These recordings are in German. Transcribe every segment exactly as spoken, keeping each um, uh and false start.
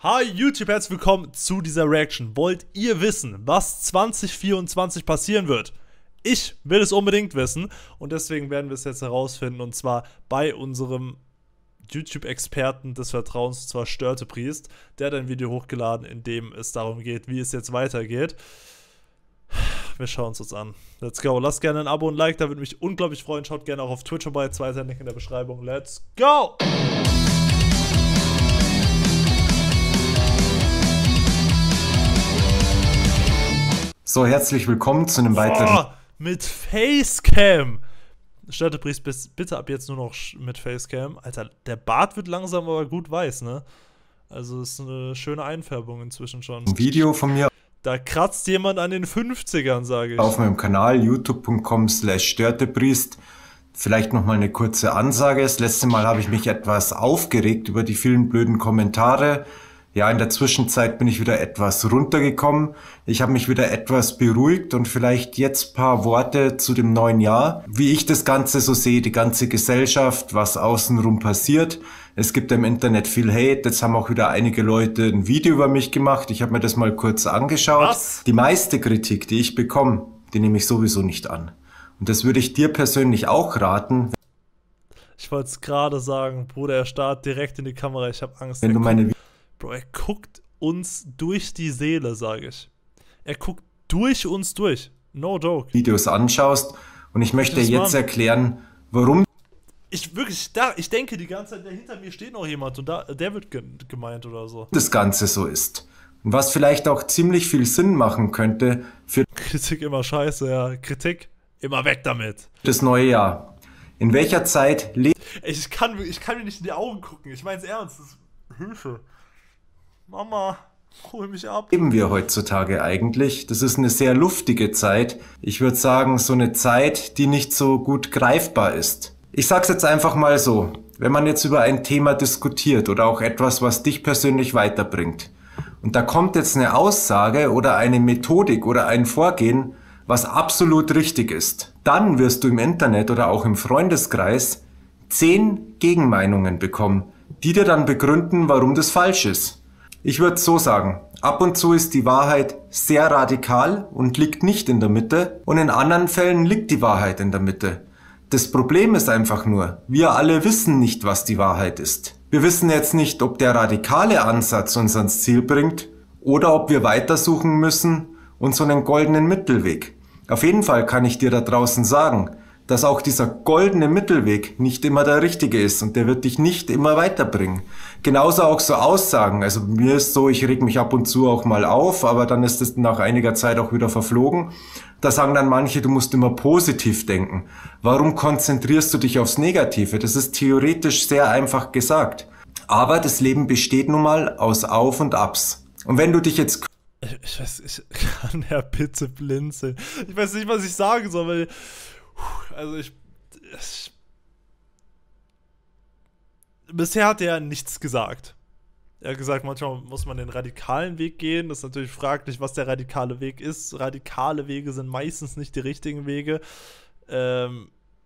Hi YouTube, herzlich willkommen zu dieser Reaction. Wollt ihr wissen, was zwanzig vierundzwanzig passieren wird? Ich will es unbedingt wissen und deswegen werden wir es jetzt herausfinden, und zwar bei unserem YouTube-Experten des Vertrauens, und zwar Störtepriest. Der hat ein Video hochgeladen, in dem es darum geht, wie es jetzt weitergeht. Wir schauen es uns an. Let's go. Lasst gerne ein Abo und ein Like, da würde mich unglaublich freuen. Schaut gerne auch auf Twitch vorbei, zweiter Link in der Beschreibung. Let's go! So, herzlich willkommen zu einem weiteren... Oh, mit Facecam! Störtepriest, bitte ab jetzt nur noch mit Facecam. Alter, der Bart wird langsam aber gut weiß, ne? Also ist eine schöne Einfärbung inzwischen schon. Ein Video von mir. Da kratzt jemand an den fünfzigern, sage ich. Auf meinem Kanal youtube punkt com slash störtepriest. Vielleicht nochmal eine kurze Ansage. Das letzte Mal habe ich mich etwas aufgeregt über die vielen blöden Kommentare. Ja, in der Zwischenzeit bin ich wieder etwas runtergekommen. Ich habe mich wieder etwas beruhigt und vielleicht jetzt ein paar Worte zu dem neuen Jahr. Wie ich das Ganze so sehe, die ganze Gesellschaft, was außenrum passiert. Es gibt im Internet viel Hate. Jetzt haben auch wieder einige Leute ein Video über mich gemacht. Ich habe mir das mal kurz angeschaut. Was? Die meiste Kritik, die ich bekomme, die nehme ich sowieso nicht an. Und das würde ich dir persönlich auch raten. Ich wollte es gerade sagen, Bruder, er starrt direkt in die Kamera. Ich habe Angst. Wenn du meine Bro, er guckt uns durch die Seele, sage ich. Er guckt durch uns durch. No joke. Videos anschaust und ich möchte dir jetzt erklären, warum. Ich wirklich, da, ich denke die ganze Zeit, hinter mir steht noch jemand und da, der wird ge gemeint oder so. Das Ganze so ist. Und was vielleicht auch ziemlich viel Sinn machen könnte für Kritik immer scheiße, ja. Kritik, immer weg damit. Das neue Jahr. In welcher Zeit lebt... Ich kann, ich kann mir nicht in die Augen gucken. Ich meine es ernst. Das ist Hilfe. Mama, hol mich ab. Leben wir heutzutage eigentlich? Das ist eine sehr luftige Zeit. Ich würde sagen, so eine Zeit, die nicht so gut greifbar ist. Ich sag's jetzt einfach mal so. Wenn man jetzt über ein Thema diskutiert oder auch etwas, was dich persönlich weiterbringt, und da kommt jetzt eine Aussage oder eine Methodik oder ein Vorgehen, was absolut richtig ist, dann wirst du im Internet oder auch im Freundeskreis zehn Gegenmeinungen bekommen, die dir dann begründen, warum das falsch ist. Ich würde so sagen, ab und zu ist die Wahrheit sehr radikal und liegt nicht in der Mitte und in anderen Fällen liegt die Wahrheit in der Mitte. Das Problem ist einfach nur, wir alle wissen nicht, was die Wahrheit ist. Wir wissen jetzt nicht, ob der radikale Ansatz uns ans Ziel bringt oder ob wir weitersuchen müssen und so einen goldenen Mittelweg. Auf jeden Fall kann ich dir da draußen sagen, dass auch dieser goldene Mittelweg nicht immer der richtige ist und der wird dich nicht immer weiterbringen. Genauso auch so Aussagen, also mir ist so, ich reg mich ab und zu auch mal auf, aber dann ist es nach einiger Zeit auch wieder verflogen. Da sagen dann manche, du musst immer positiv denken. Warum konzentrierst du dich aufs Negative? Das ist theoretisch sehr einfach gesagt. Aber das Leben besteht nun mal aus Auf und Abs. Und wenn du dich jetzt... Ich, ich weiß, ich kann ja bitte blinzeln. Ich weiß nicht, was ich sagen soll, weil... Also ich, ich... Bisher hat er nichts gesagt. Er hat gesagt, manchmal muss man den radikalen Weg gehen. Das ist natürlich fraglich, was der radikale Weg ist. Radikale Wege sind meistens nicht die richtigen Wege. Ähm,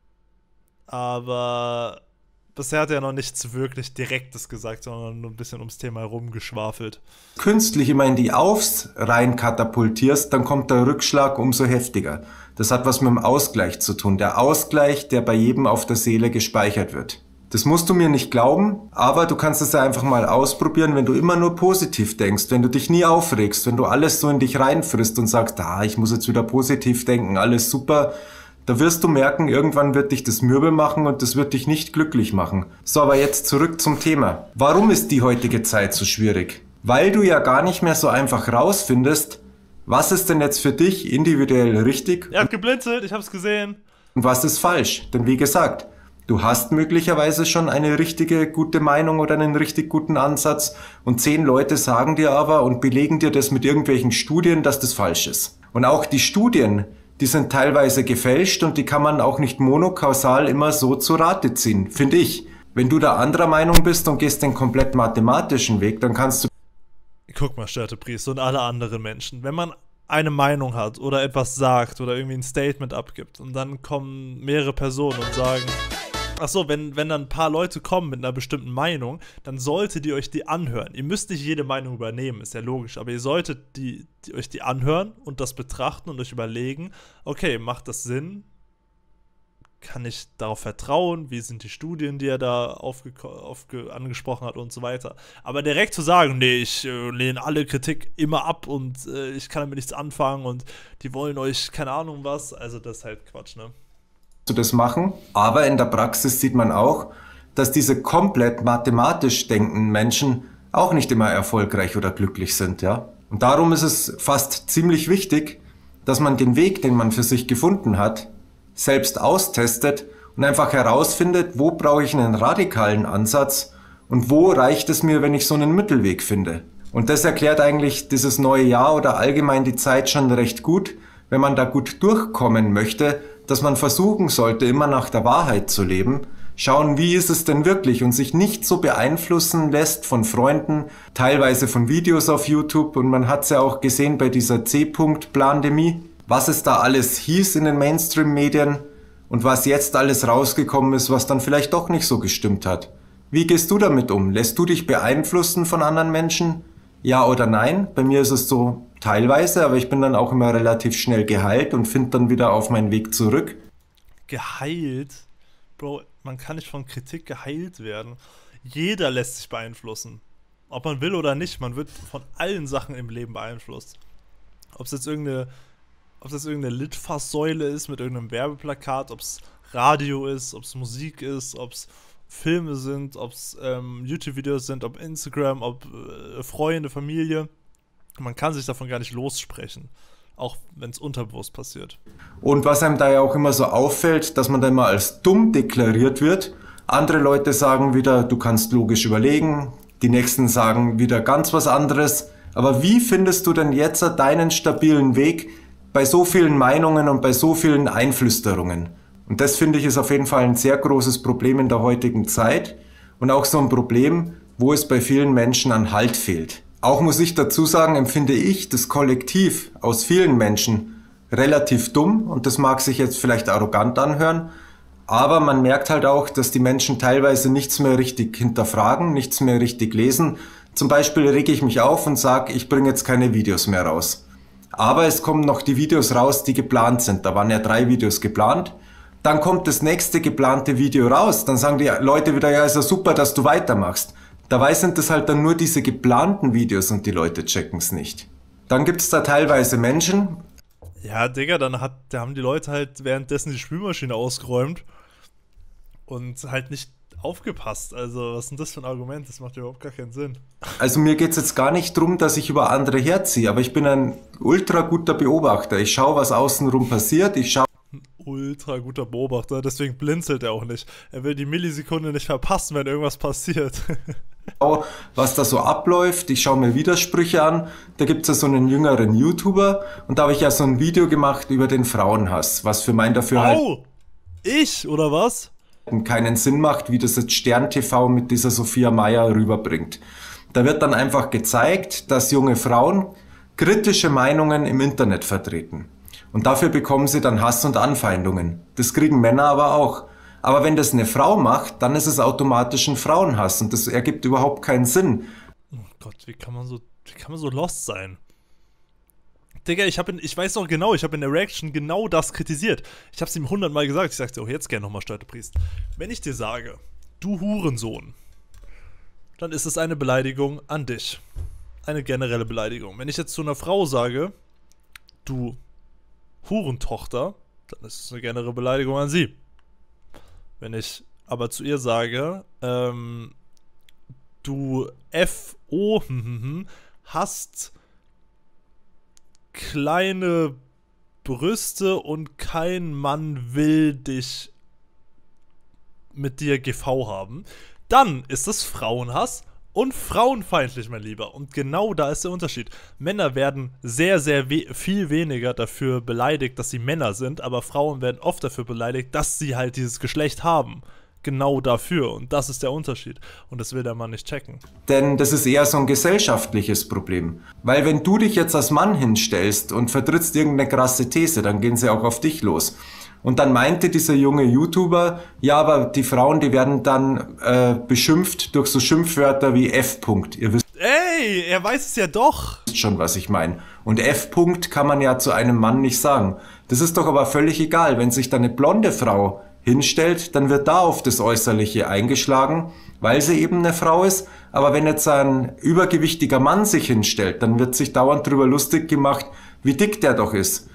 aber bisher hat er noch nichts wirklich Direktes gesagt, sondern nur ein bisschen ums Thema herumgeschwafelt. Künstlich immer in die Aufs rein katapultierst, dann kommt der Rückschlag umso heftiger. Das hat was mit dem Ausgleich zu tun. Der Ausgleich, der bei jedem auf der Seele gespeichert wird. Das musst du mir nicht glauben, aber du kannst es ja einfach mal ausprobieren, wenn du immer nur positiv denkst, wenn du dich nie aufregst, wenn du alles so in dich reinfrisst und sagst, ah, ich muss jetzt wieder positiv denken, alles super, da wirst du merken, irgendwann wird dich das mürbe machen und das wird dich nicht glücklich machen. So, aber jetzt zurück zum Thema. Warum ist die heutige Zeit so schwierig? Weil du ja gar nicht mehr so einfach rausfindest, was ist denn jetzt für dich individuell richtig? Er hat geblinzelt, ich hab's gesehen. Und was ist falsch? Denn wie gesagt, du hast möglicherweise schon eine richtige, gute Meinung oder einen richtig guten Ansatz und zehn Leute sagen dir aber und belegen dir das mit irgendwelchen Studien, dass das falsch ist. Und auch die Studien, die sind teilweise gefälscht und die kann man auch nicht monokausal immer so zu Rate ziehen, finde ich. Wenn du da anderer Meinung bist und gehst den komplett mathematischen Weg, dann kannst du... Guck mal, Störtepriest und alle anderen Menschen, wenn man eine Meinung hat oder etwas sagt oder irgendwie ein Statement abgibt und dann kommen mehrere Personen und sagen, Achso, wenn, wenn dann ein paar Leute kommen mit einer bestimmten Meinung, dann solltet ihr euch die anhören. Ihr müsst nicht jede Meinung übernehmen, ist ja logisch, aber ihr solltet die, die, euch die anhören und das betrachten und euch überlegen, okay, macht das Sinn? Kann ich darauf vertrauen? Wie sind die Studien, die er da aufge aufge angesprochen hat und so weiter? Aber direkt zu sagen, nee, ich äh, lehne alle Kritik immer ab und äh, ich kann damit nichts anfangen und die wollen euch keine Ahnung was, also das ist halt Quatsch, ne? Das machen, aber in der Praxis sieht man auch, dass diese komplett mathematisch denkenden Menschen auch nicht immer erfolgreich oder glücklich sind, ja. Und darum ist es fast ziemlich wichtig, dass man den Weg, den man für sich gefunden hat, selbst austestet und einfach herausfindet, wo brauche ich einen radikalen Ansatz und wo reicht es mir, wenn ich so einen Mittelweg finde. Und das erklärt eigentlich dieses neue Jahr oder allgemein die Zeit schon recht gut, wenn man da gut durchkommen möchte, dass man versuchen sollte, immer nach der Wahrheit zu leben, schauen, wie ist es denn wirklich und sich nicht so beeinflussen lässt von Freunden, teilweise von Videos auf YouTube, und man hat es ja auch gesehen bei dieser C-Punkt-Plandemie, was es da alles hieß in den Mainstream-Medien und was jetzt alles rausgekommen ist, was dann vielleicht doch nicht so gestimmt hat. Wie gehst du damit um? Lässt du dich beeinflussen von anderen Menschen? Ja oder nein? Bei mir ist es so teilweise, aber ich bin dann auch immer relativ schnell geheilt und finde dann wieder auf meinen Weg zurück. Geheilt? Bro, man kann nicht von Kritik geheilt werden. Jeder lässt sich beeinflussen. Ob man will oder nicht, man wird von allen Sachen im Leben beeinflusst. Ob es jetzt irgendeine, ob es jetzt irgendeine Litfaßsäule ist mit irgendeinem Werbeplakat, ob es Radio ist, ob es Musik ist, ob es Filme sind, ob es ähm, YouTube-Videos sind, ob Instagram, ob äh, Freunde, Familie. Man kann sich davon gar nicht lossprechen, auch wenn es unterbewusst passiert. Und was einem da ja auch immer so auffällt, dass man da immer als dumm deklariert wird. Andere Leute sagen wieder, du kannst logisch überlegen. Die nächsten sagen wieder ganz was anderes. Aber wie findest du denn jetzt deinen stabilen Weg bei so vielen Meinungen und bei so vielen Einflüsterungen? Und das, finde ich, ist auf jeden Fall ein sehr großes Problem in der heutigen Zeit und auch so ein Problem, wo es bei vielen Menschen an Halt fehlt. Auch muss ich dazu sagen, empfinde ich das Kollektiv aus vielen Menschen relativ dumm, und das mag sich jetzt vielleicht arrogant anhören, aber man merkt halt auch, dass die Menschen teilweise nichts mehr richtig hinterfragen, nichts mehr richtig lesen. Zum Beispiel rege ich mich auf und sage, ich bringe jetzt keine Videos mehr raus. Aber es kommen noch die Videos raus, die geplant sind. Da waren ja drei Videos geplant. Dann kommt das nächste geplante Video raus. Dann sagen die Leute wieder, ja, ist ja super, dass du weitermachst. Dabei sind es halt dann nur diese geplanten Videos und die Leute checken es nicht. Dann gibt es da teilweise Menschen. Ja, Digga, dann hat, da haben die Leute halt währenddessen die Spülmaschine ausgeräumt und halt nicht aufgepasst. Also, was ist denn das für ein Argument? Das macht überhaupt gar keinen Sinn. Also mir geht es jetzt gar nicht darum, dass ich über andere herziehe, aber ich bin ein ultra guter Beobachter. Ich schaue, was außenrum passiert. Ich schaue. Ultra guter Beobachter, deswegen blinzelt er auch nicht. Er will die Millisekunde nicht verpassen, wenn irgendwas passiert. Was da so abläuft, ich schaue mir Widersprüche an. Da gibt es ja so einen jüngeren YouTuber und da habe ich ja so ein Video gemacht über den Frauenhass, was für mein Dafürhalten oh, ich, oder was? keinen Sinn macht, wie das jetzt Stern T V mit dieser Sophia Mayer rüberbringt. Da wird dann einfach gezeigt, dass junge Frauen kritische Meinungen im Internet vertreten. Und dafür bekommen sie dann Hass und Anfeindungen. Das kriegen Männer aber auch. Aber wenn das eine Frau macht, dann ist es automatisch ein Frauenhass und das ergibt überhaupt keinen Sinn. Oh Gott, wie kann man so, wie kann man so lost sein? Digga, ich, hab in, ich weiß noch genau, ich habe in der Reaction genau das kritisiert. Ich habe es ihm hundertmal gesagt. Ich sagte, oh, jetzt gerne nochmal, Steuerpriest. Wenn ich dir sage, du Hurensohn, dann ist es eine Beleidigung an dich. Eine generelle Beleidigung. Wenn ich jetzt zu einer Frau sage, du Hurentochter, dann ist es eine generelle Beleidigung an sie. Wenn ich aber zu ihr sage, ähm, du F O hast kleine Brüste und kein Mann will dich mit dir G V haben, dann ist es Frauenhass und frauenfeindlich, mein Lieber. Und genau da ist der Unterschied. Männer werden sehr, sehr we- viel weniger dafür beleidigt, dass sie Männer sind, aber Frauen werden oft dafür beleidigt, dass sie halt dieses Geschlecht haben. Genau dafür. Und das ist der Unterschied. Und das will der Mann nicht checken. Denn das ist eher so ein gesellschaftliches Problem. Weil wenn du dich jetzt als Mann hinstellst und vertrittst irgendeine krasse These, dann gehen sie auch auf dich los. Und dann meinte dieser junge YouTuber, ja, aber die Frauen, die werden dann äh, beschimpft durch so Schimpfwörter wie F-Punkt. Ihr wisst Ey, er weiß es ja doch. schon, was ich meine. Und F-Punkt kann man ja zu einem Mann nicht sagen. Das ist doch aber völlig egal. Wenn sich da eine blonde Frau hinstellt, dann wird da auf das Äußerliche eingeschlagen, weil sie eben eine Frau ist. Aber wenn jetzt ein übergewichtiger Mann sich hinstellt, dann wird sich dauernd drüber lustig gemacht, wie dick der doch ist.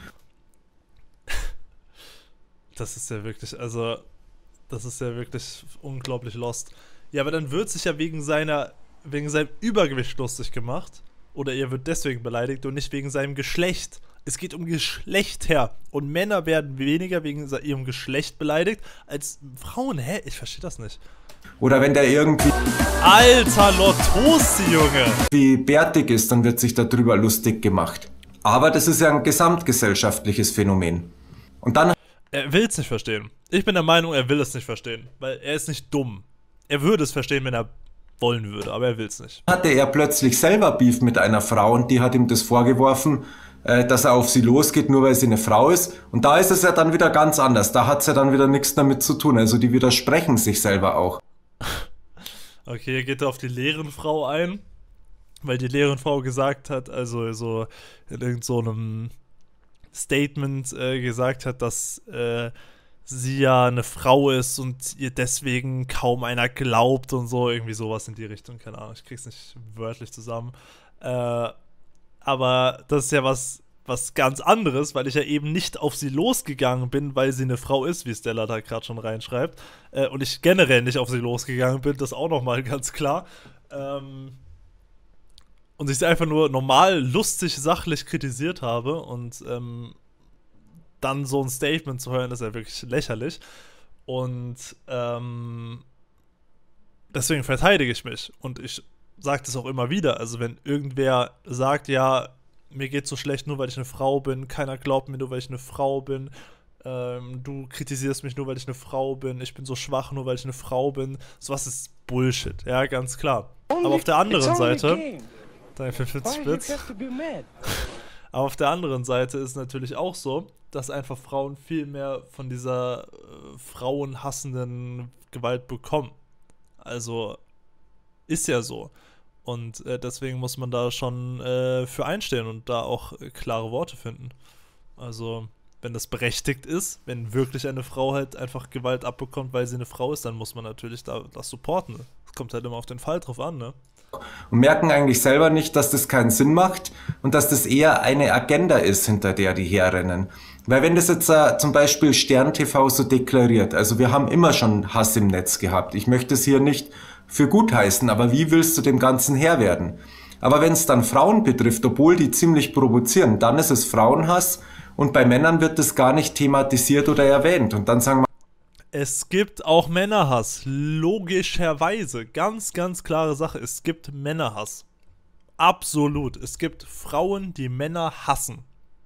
Das ist ja wirklich, also, das ist ja wirklich unglaublich lost. Ja, aber dann wird sich ja wegen seiner, wegen seinem Übergewicht lustig gemacht. Oder er wird deswegen beleidigt und nicht wegen seinem Geschlecht. Es geht um Geschlechter. Und Männer werden weniger wegen ihrem Geschlecht beleidigt als Frauen. Hä? Ich verstehe das nicht. Oder wenn der irgendwie Alter Lottosi, Junge! wie bärtig ist, dann wird sich darüber lustig gemacht. Aber das ist ja ein gesamtgesellschaftliches Phänomen. Und dann Er will es nicht verstehen. Ich bin der Meinung, er will es nicht verstehen. Weil er ist nicht dumm. Er würde es verstehen, wenn er wollen würde, aber er will es nicht. hatte er plötzlich selber Beef mit einer Frau und die hat ihm das vorgeworfen, äh, dass er auf sie losgeht, nur weil sie eine Frau ist. Und da ist es ja dann wieder ganz anders. Da hat es ja dann wieder nichts damit zu tun. Also die widersprechen sich selber auch. Okay, er geht auf die Lehrenfrau ein, weil die Lehrenfrau gesagt hat, also so in irgend so einem Statement äh, gesagt hat, dass äh, sie ja eine Frau ist und ihr deswegen kaum einer glaubt und so, irgendwie sowas in die Richtung, keine Ahnung, ich krieg's nicht wörtlich zusammen. Äh, aber das ist ja was, was ganz anderes, weil ich ja eben nicht auf sie losgegangen bin, weil sie eine Frau ist, wie Stella da gerade schon reinschreibt. Äh, und ich generell nicht auf sie losgegangen bin, das auch nochmal ganz klar. Ähm, und ich sie einfach nur normal, lustig, sachlich kritisiert habe und ähm, dann so ein Statement zu hören, ist ja wirklich lächerlich. Und ähm, deswegen verteidige ich mich. Und ich sage das auch immer wieder. Also wenn irgendwer sagt, ja, mir geht's so schlecht, nur weil ich eine Frau bin, keiner glaubt mir, nur weil ich eine Frau bin, ähm, du kritisierst mich nur, weil ich eine Frau bin, ich bin so schwach, nur weil ich eine Frau bin, sowas ist Bullshit, ja, ganz klar. Aber auf der anderen Seite, danke für fünfzig Bits, aber auf der anderen Seite ist natürlich auch so, dass einfach Frauen viel mehr von dieser äh, frauenhassenden Gewalt bekommen. Also ist ja so. Und äh, deswegen muss man da schon äh, für einstehen und da auch äh, klare Worte finden. Also, wenn das berechtigt ist, wenn wirklich eine Frau halt einfach Gewalt abbekommt, weil sie eine Frau ist, dann muss man natürlich da das supporten. Es kommt halt immer auf den Fall drauf an, ne? Und merken eigentlich selber nicht, dass das keinen Sinn macht und dass das eher eine Agenda ist, hinter der die herrennen. Weil wenn das jetzt äh, zum Beispiel Stern T V so deklariert, also wir haben immer schon Hass im Netz gehabt. Ich möchte es hier nicht für gut heißen, aber wie willst du dem Ganzen Herr werden? Aber wenn es dann Frauen betrifft, obwohl die ziemlich provozieren, dann ist es Frauenhass und bei Männern wird das gar nicht thematisiert oder erwähnt. Und dann sagen wir, es gibt auch Männerhass, logischerweise. Ganz, ganz klare Sache, es gibt Männerhass. Absolut. Es gibt Frauen, die Männer hassen.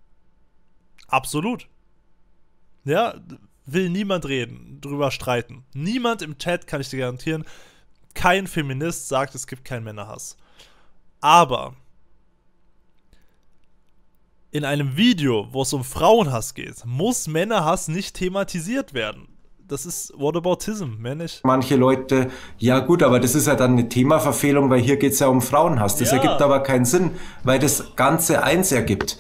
Absolut. Ja, will niemand reden, drüber streiten. Niemand im Chat, kann ich dir garantieren, kein Feminist sagt, es gibt keinen Männerhass. Aber in einem Video, wo es um Frauenhass geht, muss Männerhass nicht thematisiert werden. Das ist Whataboutism, mehr nicht. Manche Leute, ja gut, aber das ist ja dann eine Themaverfehlung, weil hier geht es ja um Frauenhass. Das ja. ergibt aber keinen Sinn, weil das Ganze eins ergibt.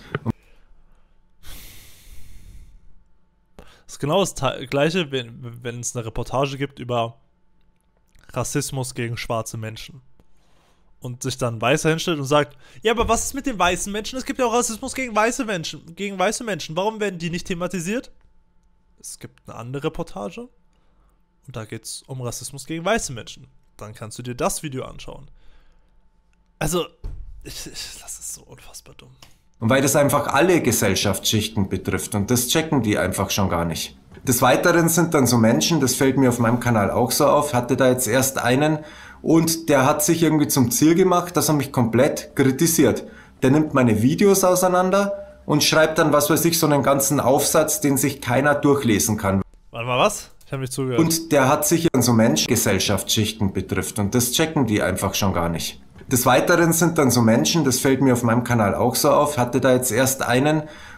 Das ist genau das Gleiche, wenn, wenn es eine Reportage gibt über Rassismus gegen schwarze Menschen. Und sich dann ein Weißer hinstellt und sagt, ja, aber was ist mit den weißen Menschen? Es gibt ja auch Rassismus gegen weiße Menschen, gegen weiße Menschen. Warum werden die nicht thematisiert? Es gibt eine andere Reportage und da geht es um Rassismus gegen weiße Menschen. Dann kannst du dir das Video anschauen. Also, ich, ich, das ist so unfassbar dumm. Und weil das einfach alle Gesellschaftsschichten betrifft und das checken die einfach schon gar nicht. Des Weiteren sind dann so Menschen, das fällt mir auf meinem Kanal auch so auf, hatte da jetzt erst einen und der hat sich irgendwie zum Ziel gemacht, dass er mich komplett kritisiert. Der nimmt meine Videos auseinander und schreibt dann, was weiß ich, so einen ganzen Aufsatz, den sich keiner durchlesen kann. Warte mal, was? Ich habe nicht zugehört. Und der hat sich an so Menschen Gesellschaftsschichten betrifft und das checken die einfach schon gar nicht. Des Weiteren sind dann so Menschen, das fällt mir auf meinem Kanal auch so auf, hatte da jetzt erst einen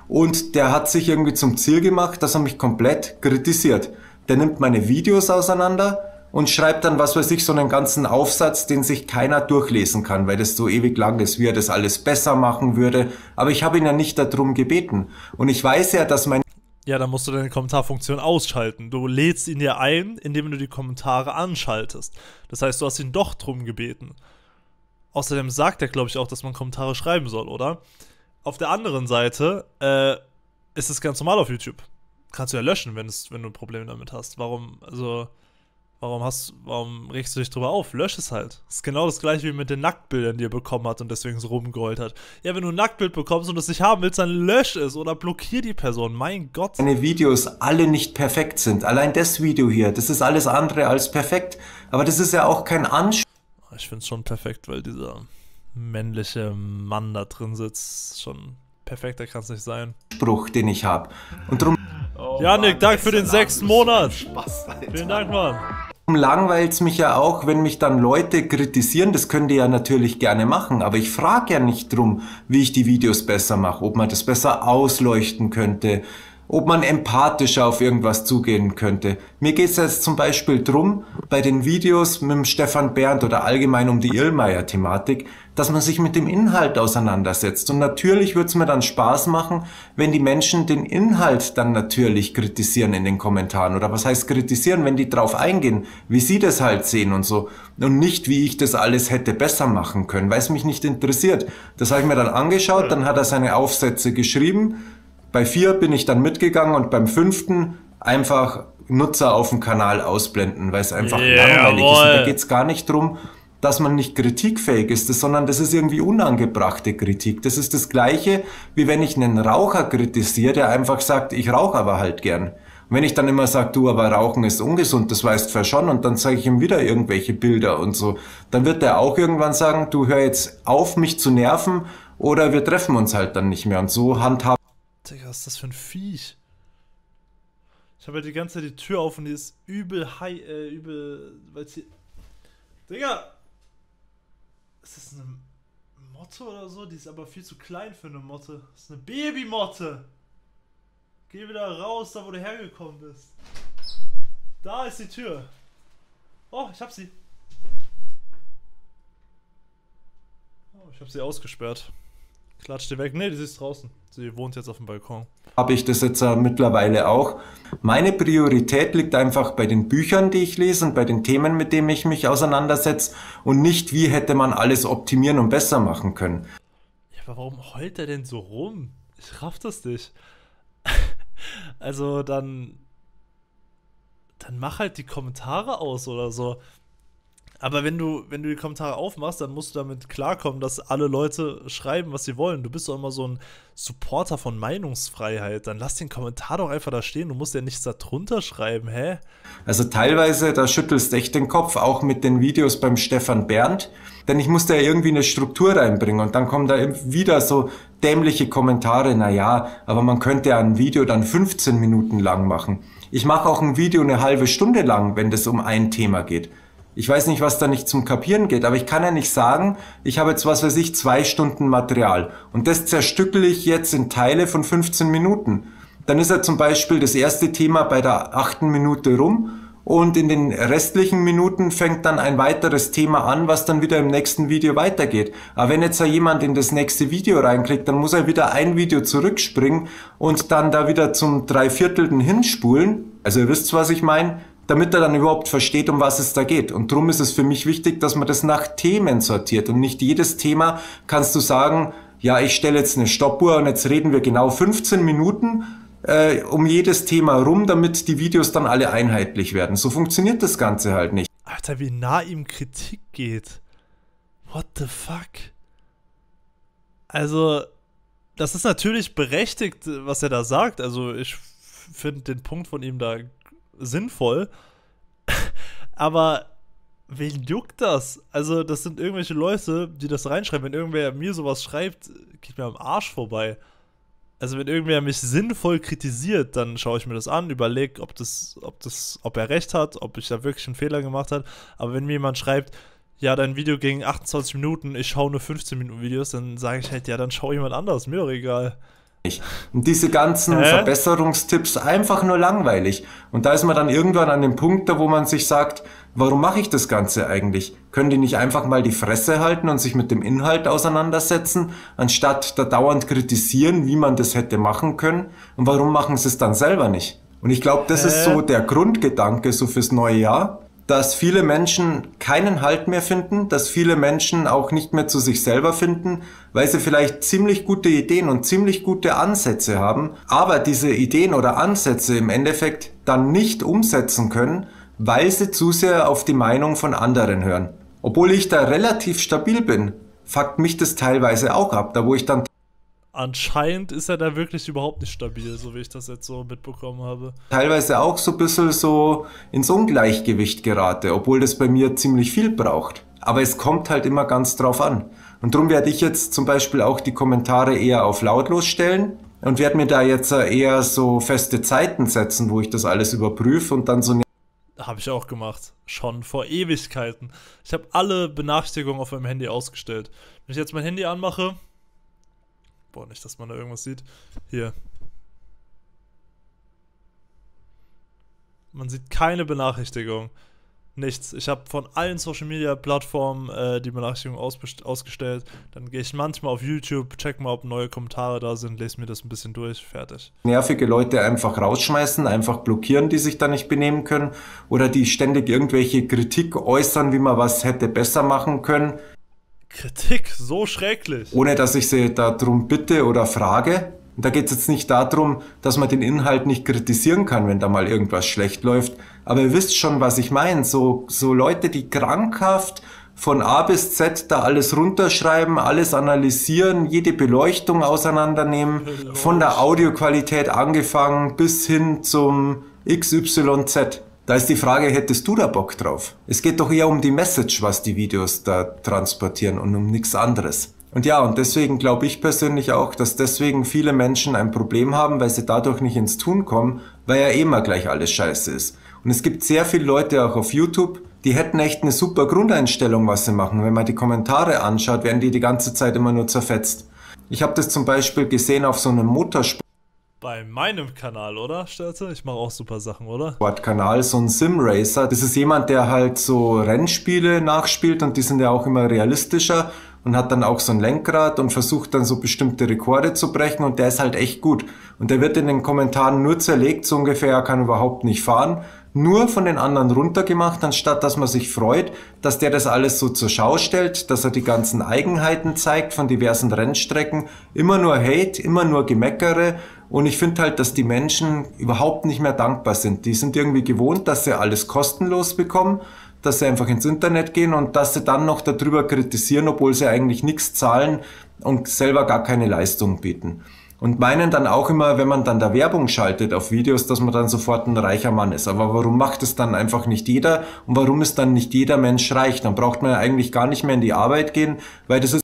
und der hat sich irgendwie zum Ziel gemacht, dass er mich komplett kritisiert. Der nimmt meine Videos auseinander und schreibt dann, was weiß ich, so einen ganzen Aufsatz, den sich keiner durchlesen kann, weil das so ewig lang ist, wie er das alles besser machen würde. Aber ich habe ihn ja nicht darum gebeten. Und ich weiß ja, dass mein... Ja, dann musst du deine Kommentarfunktion ausschalten. Du lädst ihn dir ein, indem du die Kommentare anschaltest. Das heißt, du hast ihn doch drum gebeten. Außerdem sagt er, glaube ich, auch, dass man Kommentare schreiben soll, oder? Auf der anderen Seite äh, ist es ganz normal auf YouTube. Kannst du ja löschen, wenn, es, wenn du Probleme damit hast. Warum, also... Warum hast, warum regst du dich drüber auf? Lösch es halt. Das ist genau das gleiche wie mit den Nacktbildern, die er bekommen hat und deswegen so rumgeheult hat. Ja, wenn du ein Nacktbild bekommst und es nicht haben willst, dann lösch es oder blockier die Person. Mein Gott. Meine Videos alle nicht perfekt sind. Allein das Video hier, das ist alles andere als perfekt. Aber das ist ja auch kein Anspruch. Ich finde es schon perfekt, weil dieser männliche Mann da drin sitzt. Schon perfekter kann es nicht sein. Spruch, den ich habe. Und drum... Oh, Janik, danke für den sechsten Monat. Spaß, vielen Dank, Mann. Langweilt es mich ja auch, wenn mich dann Leute kritisieren, das könnt ihr ja natürlich gerne machen, aber ich frage ja nicht drum, wie ich die Videos besser mache, ob man das besser ausleuchten könnte, ob man empathischer auf irgendwas zugehen könnte. Mir geht es jetzt zum Beispiel drum, bei den Videos mit dem Stefan Berndt oder allgemein um die Irlmeier-Thematik, dass man sich mit dem Inhalt auseinandersetzt. Und natürlich wird es mir dann Spaß machen, wenn die Menschen den Inhalt dann natürlich kritisieren in den Kommentaren. Oder was heißt kritisieren, wenn die drauf eingehen, wie sie das halt sehen und so. Und nicht, wie ich das alles hätte besser machen können, weil es mich nicht interessiert. Das habe ich mir dann angeschaut, dann hat er seine Aufsätze geschrieben. Bei vier bin ich dann mitgegangen und beim fünften einfach Nutzer auf dem Kanal ausblenden, weil es einfach yeah, langweilig boy. ist. Und da geht es gar nicht drum, dass man nicht kritikfähig ist, sondern das ist irgendwie unangebrachte Kritik. Das ist das Gleiche, wie wenn ich einen Raucher kritisiere, der einfach sagt, ich rauche aber halt gern. Und wenn ich dann immer sage, du, aber Rauchen ist ungesund, das weißt du ja schon, und dann zeige ich ihm wieder irgendwelche Bilder und so, dann wird er auch irgendwann sagen, du, hör jetzt auf, mich zu nerven, oder wir treffen uns halt dann nicht mehr. Und so handhaben. Digga, was ist das für ein Viech? Ich habe ja die ganze Zeit die Tür auf und die ist übel high, äh, übel, weil sie... Digga! Ist das eine Motte oder so? Die ist aber viel zu klein für eine Motte. Das ist eine Babymotte! Geh wieder raus, da wo du hergekommen bist. Da ist die Tür. Oh, ich hab sie. Oh, ich hab sie ausgesperrt. Klatsch die weg. Ne, die ist draußen. Sie wohnt jetzt auf dem Balkon. Habe ich das jetzt äh, mittlerweile auch. Meine Priorität liegt einfach bei den Büchern, die ich lese und bei den Themen, mit denen ich mich auseinandersetze und nicht, wie hätte man alles optimieren und besser machen können. Ja, aber warum heult er denn so rum? Ich raff das nicht. Also dann, dann mach halt die Kommentare aus oder so. Aber wenn du, wenn du die Kommentare aufmachst, dann musst du damit klarkommen, dass alle Leute schreiben, was sie wollen. Du bist doch immer so ein Supporter von Meinungsfreiheit. Dann lass den Kommentar doch einfach da stehen. Du musst ja nichts da drunter schreiben, hä? Also teilweise, da schüttelst echt den Kopf, auch mit den Videos beim Stefan Berndt. Denn ich musste ja irgendwie eine Struktur reinbringen. Und dann kommen da wieder so dämliche Kommentare. Naja, aber man könnte ja ein Video dann fünfzehn Minuten lang machen. Ich mache auch ein Video eine halbe Stunde lang, wenn das um ein Thema geht. Ich weiß nicht, was da nicht zum Kapieren geht, aber ich kann ja nicht sagen, ich habe jetzt, was weiß ich, zwei Stunden Material und das zerstückel ich jetzt in Teile von fünfzehn Minuten. Dann ist ja zum Beispiel das erste Thema bei der achten Minute rum und in den restlichen Minuten fängt dann ein weiteres Thema an, was dann wieder im nächsten Video weitergeht. Aber wenn jetzt da jemand in das nächste Video reinklickt, dann muss er wieder ein Video zurückspringen und dann da wieder zum Dreiviertelten hinspulen. Also ihr wisst, was ich meine. Damit er dann überhaupt versteht, um was es da geht. Und darum ist es für mich wichtig, dass man das nach Themen sortiert. Und nicht jedes Thema kannst du sagen, ja, ich stelle jetzt eine Stoppuhr und jetzt reden wir genau fünfzehn Minuten äh, um jedes Thema rum, damit die Videos dann alle einheitlich werden. So funktioniert das Ganze halt nicht. Alter, wie nah ihm Kritik geht. What the fuck? Also, das ist natürlich berechtigt, was er da sagt. Also, ich finde den Punkt von ihm da sinnvoll, aber wen juckt das? Also das sind irgendwelche Leute, die das reinschreiben. Wenn irgendwer mir sowas schreibt, geht mir am Arsch vorbei. Also wenn irgendwer mich sinnvoll kritisiert, dann schaue ich mir das an, überlege, ob das, ob das, ob er recht hat, ob ich da wirklich einen Fehler gemacht habe. Aber wenn mir jemand schreibt, ja, dein Video ging achtundzwanzig Minuten, ich schaue nur fünfzehn Minuten Videos, dann sage ich halt, ja, dann schau jemand anders, mir doch egal. Und diese ganzen Hä? Verbesserungstipps einfach nur langweilig. Und da ist man dann irgendwann an dem Punkt, da wo man sich sagt, warum mache ich das Ganze eigentlich? Können die nicht einfach mal die Fresse halten und sich mit dem Inhalt auseinandersetzen, anstatt da dauernd kritisieren, wie man das hätte machen können? Und warum machen sie es dann selber nicht? Und ich glaube, das Hä? ist so der Grundgedanke so fürs neue Jahr, dass viele Menschen keinen Halt mehr finden, dass viele Menschen auch nicht mehr zu sich selber finden, weil sie vielleicht ziemlich gute Ideen und ziemlich gute Ansätze haben, aber diese Ideen oder Ansätze im Endeffekt dann nicht umsetzen können, weil sie zu sehr auf die Meinung von anderen hören. Obwohl ich da relativ stabil bin, fuckt mich das teilweise auch ab, da wo ich dann Anscheinend ist er da wirklich überhaupt nicht stabil, so wie ich das jetzt so mitbekommen habe. teilweise auch so ein bisschen so ins Ungleichgewicht gerate, obwohl das bei mir ziemlich viel braucht. Aber es kommt halt immer ganz drauf an. Und darum werde ich jetzt zum Beispiel auch die Kommentare eher auf lautlos stellen und werde mir da jetzt eher so feste Zeiten setzen, wo ich das alles überprüfe und dann so eine Habe ich auch gemacht. Schon vor Ewigkeiten. Ich habe alle Benachrichtigungen auf meinem Handy ausgestellt. Wenn ich jetzt mein Handy anmache... Boah, nicht, dass man da irgendwas sieht. Hier. Man sieht keine Benachrichtigung. Nichts. Ich habe von allen Social Media Plattformen äh, die Benachrichtigung ausgestellt. Dann gehe ich manchmal auf YouTube, check mal, ob neue Kommentare da sind, lese mir das ein bisschen durch, fertig. nervige Leute einfach rausschmeißen, einfach blockieren, die sich da nicht benehmen können oder die ständig irgendwelche Kritik äußern, wie man was hätte besser machen können, Kritik, so schrecklich. ohne dass ich sie darum bitte oder frage. Und da geht es jetzt nicht darum, dass man den Inhalt nicht kritisieren kann, wenn da mal irgendwas schlecht läuft. Aber ihr wisst schon, was ich meine. So, so Leute, die krankhaft von A bis Z da alles runterschreiben, alles analysieren, jede Beleuchtung auseinandernehmen, von der Audioqualität angefangen bis hin zum X Y Z. Da ist die Frage, hättest du da Bock drauf? Es geht doch eher um die Message, was die Videos da transportieren und um nichts anderes. Und ja, und deswegen glaube ich persönlich auch, dass deswegen viele Menschen ein Problem haben, weil sie dadurch nicht ins Tun kommen, weil ja eh immer gleich alles scheiße ist. Und es gibt sehr viele Leute auch auf YouTube, die hätten echt eine super Grundeinstellung, was sie machen. Wenn man die Kommentare anschaut, werden die die ganze Zeit immer nur zerfetzt. Ich habe das zum Beispiel gesehen auf so einem Motorsport. Bei meinem Kanal, oder, Störte? Ich mache auch super Sachen, oder? Kanal, so ein Sim-Racer. Das ist jemand, der halt so Rennspiele nachspielt und die sind ja auch immer realistischer und hat dann auch so ein Lenkrad und versucht dann so bestimmte Rekorde zu brechen und der ist halt echt gut. Und der wird in den Kommentaren nur zerlegt, so ungefähr, er kann überhaupt nicht fahren. Nur von den anderen runtergemacht, anstatt dass man sich freut, dass der das alles so zur Schau stellt, dass er die ganzen Eigenheiten zeigt von diversen Rennstrecken. Immer nur Hate, immer nur Gemeckere. Und ich finde halt, dass die Menschen überhaupt nicht mehr dankbar sind. Die sind irgendwie gewohnt, dass sie alles kostenlos bekommen, dass sie einfach ins Internet gehen und dass sie dann noch darüber kritisieren, obwohl sie eigentlich nichts zahlen und selber gar keine Leistung bieten. Und meinen dann auch immer, wenn man dann da Werbung schaltet auf Videos, dass man dann sofort ein reicher Mann ist. Aber warum macht es dann einfach nicht jeder? Und warum ist dann nicht jeder Mensch reich? Dann braucht man ja eigentlich gar nicht mehr in die Arbeit gehen, weil das ist...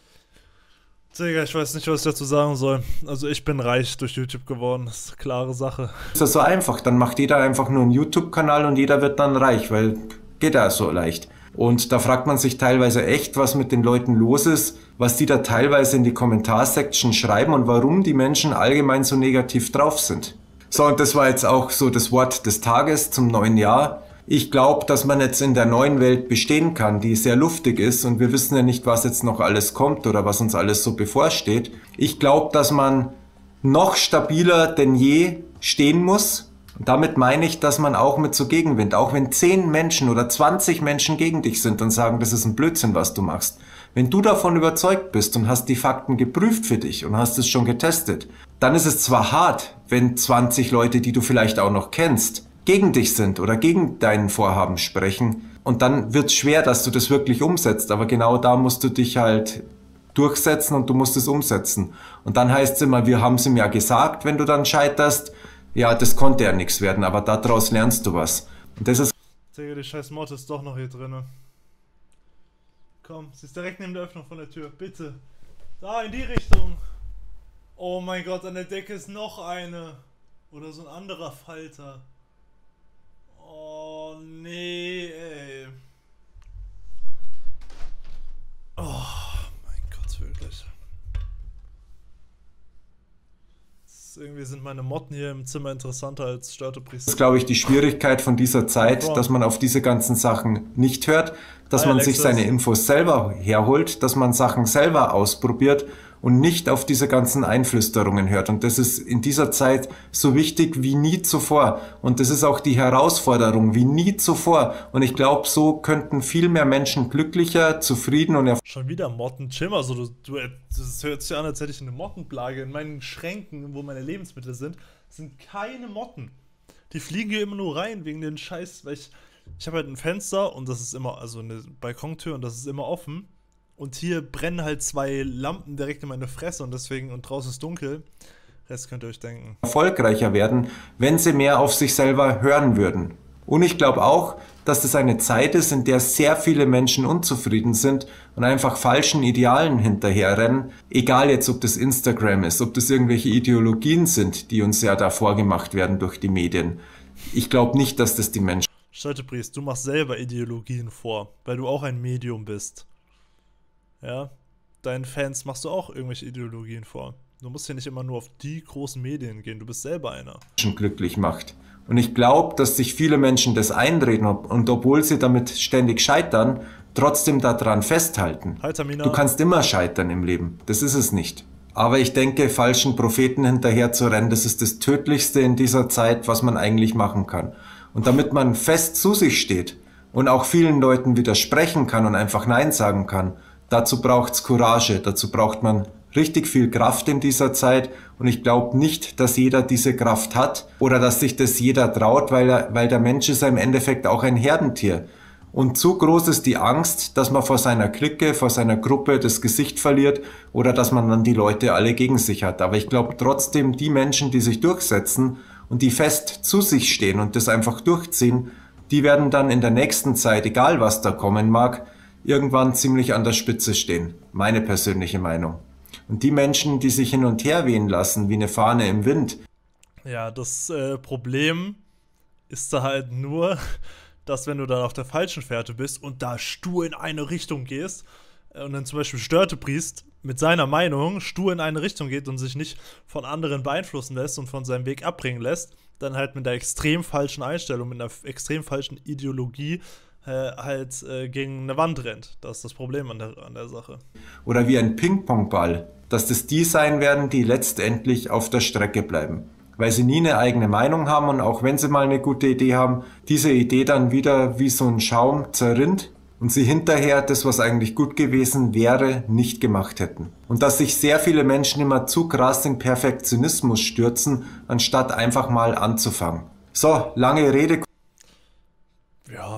Digga, ich weiß nicht, was ich dazu sagen soll. Also ich bin reich durch YouTube geworden, das ist eine klare Sache. ist das so einfach. Dann macht jeder einfach nur einen YouTube-Kanal und jeder wird dann reich, weil geht ja so leicht. Und da fragt man sich teilweise echt, was mit den Leuten los ist, was die da teilweise in die Kommentarsektion schreiben und warum die Menschen allgemein so negativ drauf sind. So, und das war jetzt auch so das Wort des Tages zum neuen Jahr. Ich glaube, dass man jetzt in der neuen Welt bestehen kann, die sehr luftig ist und wir wissen ja nicht, was jetzt noch alles kommt oder was uns alles so bevorsteht. Ich glaube, dass man noch stabiler denn je stehen muss. Und damit meine ich, dass man auch mit so Gegenwind, auch wenn zehn Menschen oder zwanzig Menschen gegen dich sind und sagen, das ist ein Blödsinn, was du machst. Wenn du davon überzeugt bist und hast die Fakten geprüft für dich und hast es schon getestet, dann ist es zwar hart, wenn zwanzig Leute, die du vielleicht auch noch kennst, gegen dich sind oder gegen deinen Vorhaben sprechen. Und dann wird es schwer, dass du das wirklich umsetzt. Aber genau da musst du dich halt durchsetzen und du musst es umsetzen. Und dann heißt es immer, wir haben es ihm ja gesagt, wenn du dann scheiterst. Ja, das konnte ja nichts werden, aber daraus lernst du was. Und das ist... Digga, die scheiß Mod ist doch noch hier drin. Komm, sie ist direkt neben der Öffnung von der Tür. Bitte. Da, in die Richtung. Oh mein Gott, an der Decke ist noch eine. Oder so ein anderer Falter. Oh, nee, ey. Oh, mein Gott, wirklich. ist, irgendwie sind meine Motten hier im Zimmer interessanter als Störtepriester. Das ist, glaube ich, die Schwierigkeit von dieser Zeit, Wow. dass man auf diese ganzen Sachen nicht hört, dass Hi, man Alexis. sich seine Infos selber herholt, dass man Sachen selber ausprobiert und nicht auf diese ganzen Einflüsterungen hört. Und das ist in dieser Zeit so wichtig wie nie zuvor. Und das ist auch die Herausforderung wie nie zuvor. Und ich glaube, so könnten viel mehr Menschen glücklicher, zufrieden und erfolgreich. Schon wieder Motten, Chim, also du, du, das hört sich an, als hätte ich eine Mottenplage. In meinen Schränken, wo meine Lebensmittel sind, sind keine Motten. Die fliegen hier immer nur rein wegen den Scheiß, weil ich, ich habe halt ein Fenster und das ist immer, also eine Balkontür und das ist immer offen. Und hier brennen halt zwei Lampen direkt in meine Fresse und deswegen, und draußen ist dunkel. Rest könnt ihr euch denken. erfolgreicher werden, wenn sie mehr auf sich selber hören würden. Und ich glaube auch, dass es eine Zeit ist, in der sehr viele Menschen unzufrieden sind und einfach falschen Idealen hinterherrennen. Egal jetzt, ob das Instagram ist, ob das irgendwelche Ideologien sind, die uns ja da vorgemacht werden durch die Medien. Ich glaube nicht, dass das die Menschen... Störtepriest, du machst selber Ideologien vor, weil du auch ein Medium bist. Ja, deinen Fans machst du auch irgendwelche Ideologien vor. Du musst ja nicht immer nur auf die großen Medien gehen, du bist selber einer. glücklich macht. Und ich glaube, dass sich viele Menschen das einreden und obwohl sie damit ständig scheitern, trotzdem daran festhalten. Hi, Tamina. Du kannst immer scheitern im Leben, das ist es nicht. Aber ich denke, falschen Propheten hinterher zu rennen, das ist das Tödlichste in dieser Zeit, was man eigentlich machen kann. Und damit man fest zu sich steht und auch vielen Leuten widersprechen kann und einfach Nein sagen kann, dazu braucht's Courage, dazu braucht man richtig viel Kraft in dieser Zeit und ich glaube nicht, dass jeder diese Kraft hat oder dass sich das jeder traut, weil, er, weil der Mensch ist ja im Endeffekt auch ein Herdentier. Und zu groß ist die Angst, dass man vor seiner Clique, vor seiner Gruppe das Gesicht verliert oder dass man dann die Leute alle gegen sich hat. Aber ich glaube trotzdem, die Menschen, die sich durchsetzen und die fest zu sich stehen und das einfach durchziehen, die werden dann in der nächsten Zeit, egal was da kommen mag, irgendwann ziemlich an der Spitze stehen. Meine persönliche Meinung. Und die Menschen, die sich hin und her wehen lassen, wie eine Fahne im Wind. Ja, das äh, Problem ist da halt nur, dass wenn du dann auf der falschen Fährte bist und da stur in eine Richtung gehst äh, und dann zum Beispiel Störtepriest mit seiner Meinung stur in eine Richtung geht und sich nicht von anderen beeinflussen lässt und von seinem Weg abbringen lässt, dann halt mit einer extrem falschen Einstellung, mit einer extrem falschen Ideologie Äh, halt äh, gegen eine Wand rennt. Das ist das Problem an der, an der Sache. Oder wie ein Ping-Pong-Ball, dass das die sein werden, die letztendlich auf der Strecke bleiben. Weil sie nie eine eigene Meinung haben und auch wenn sie mal eine gute Idee haben, diese Idee dann wieder wie so ein Schaum zerrinnt und sie hinterher das, was eigentlich gut gewesen wäre, nicht gemacht hätten. Und dass sich sehr viele Menschen immer zu krass in Perfektionismus stürzen, anstatt einfach mal anzufangen. So, lange Rede. Ja.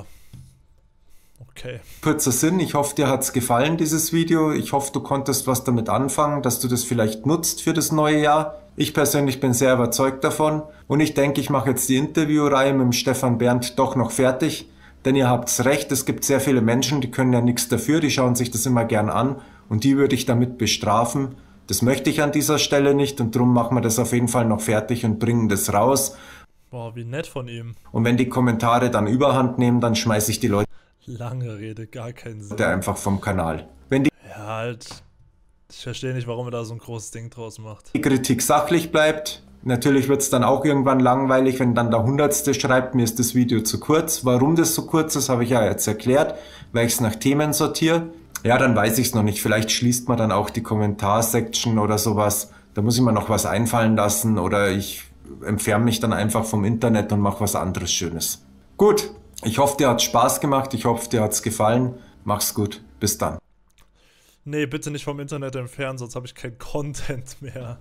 Okay. Kurzer Sinn, ich hoffe, dir hat's gefallen, dieses Video. Ich hoffe, du konntest was damit anfangen, dass du das vielleicht nutzt für das neue Jahr. Ich persönlich bin sehr überzeugt davon und ich denke, ich mache jetzt die Interviewreihe mit dem Stefan Berndt doch noch fertig, denn ihr habt's recht, es gibt sehr viele Menschen, die können ja nichts dafür, die schauen sich das immer gern an und die würde ich damit bestrafen. Das möchte ich an dieser Stelle nicht und darum machen wir das auf jeden Fall noch fertig und bringen das raus. Boah, wie nett von ihm. Und wenn die Kommentare dann überhand nehmen, dann schmeiße ich die Leute Lange Rede, gar keinen Sinn. einfach vom Kanal. Wenn die Ja, halt. Ich verstehe nicht, warum er da so ein großes Ding draus macht. die Kritik sachlich bleibt, natürlich wird es dann auch irgendwann langweilig, wenn dann der Hundertste schreibt, mir ist das Video zu kurz. Warum das so kurz ist, habe ich ja jetzt erklärt, weil ich es nach Themen sortiere. Ja, dann weiß ich es noch nicht. Vielleicht schließt man dann auch die Kommentarsektion oder sowas. Da muss ich mir noch was einfallen lassen oder ich entferne mich dann einfach vom Internet und mache was anderes Schönes. Gut. Ich hoffe, dir hat Spaß gemacht. Ich hoffe, dir hat's gefallen. Mach's gut. Bis dann. Nee, bitte nicht vom Internet entfernen, sonst habe ich kein Content mehr.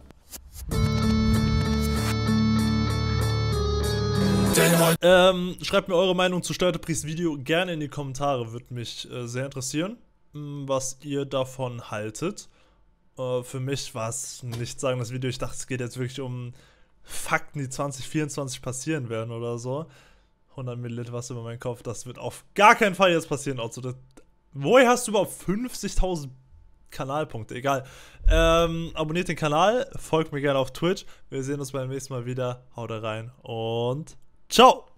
Ähm, schreibt mir eure Meinung zu Störtepriest Video gerne in die Kommentare. Würde mich äh, sehr interessieren, mh, was ihr davon haltet. Äh, für mich war es nicht sagen das Video. Ich dachte, es geht jetzt wirklich um Fakten, die zwanzig vierundzwanzig passieren werden oder so. hundert Milliliter Wasser über meinen Kopf, das wird auf gar keinen Fall jetzt passieren. Also, das, woher hast du überhaupt fünfzigtausend Kanalpunkte? Egal. Ähm, abonniert den Kanal, folgt mir gerne auf Twitch. Wir sehen uns beim nächsten Mal wieder. Haut rein und ciao!